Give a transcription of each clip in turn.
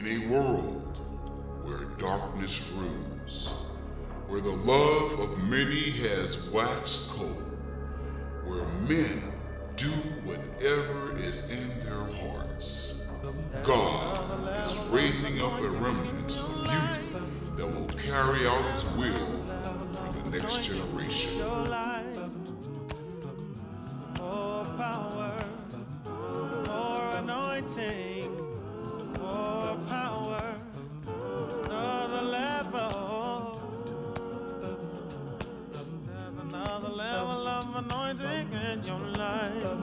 In a world where darkness rules, where the love of many has waxed cold, where men do whatever is in their hearts, God is raising up a remnant of youth that will carry out His will for the next generation. More power, more anointing, more power, another level. There's another level of anointing in your life.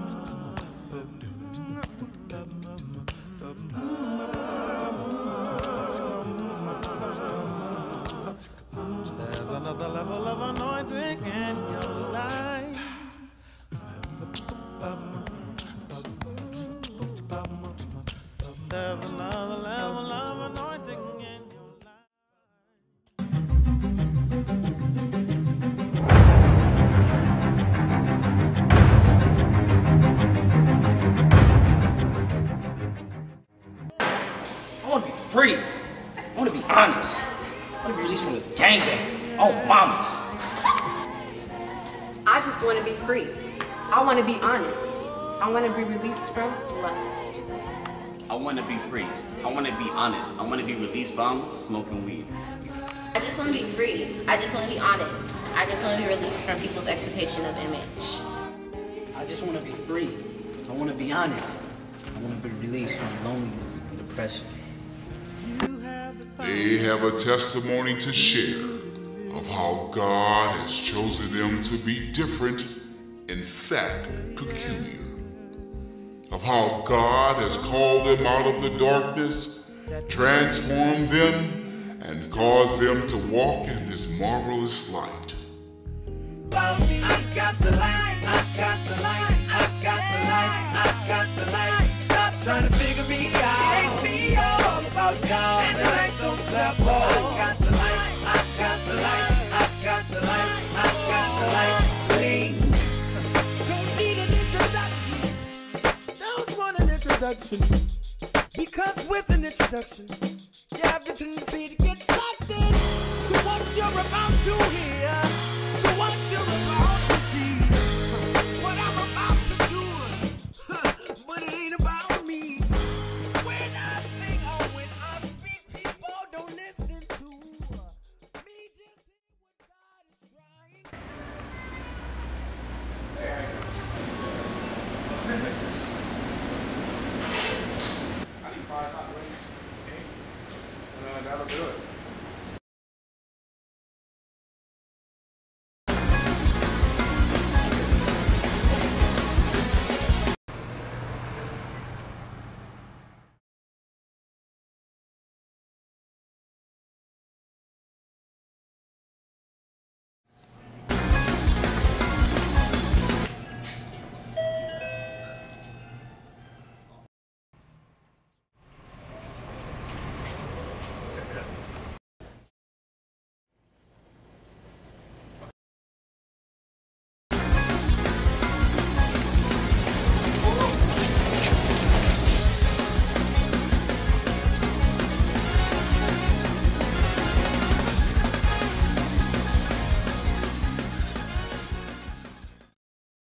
There's another level of anointing in your life. There's another level of anointing in your life. I want to be free. I want to be honest. I want to be released from this gangbang. Oh, mamas. I just want to be free. I want to be honest. I want to be released from lust. I want to be free. I want to be honest. I want to be released from smoking weed. I just want to be free. I just want to be honest. I just want to be released from people's expectation of image. I just want to be free. I want to be honest. I want to be released from loneliness and depression. They have a testimony to share of how God has chosen them to be different, in fact, peculiar. Of how God has called them out of the darkness, transformed them, and caused them to walk in His marvelous light. I got the light, I got the light, I got the light, I got the light. Stop trying to figure me out. It ain't me all about y'all. And it ain't no clap ball. I got the light, I got the light, I got the light, I got the light. Please. Don't need an introduction. Don't want an introduction. Because with an introduction, you have the tendency to get sucked in to what you're about to hear.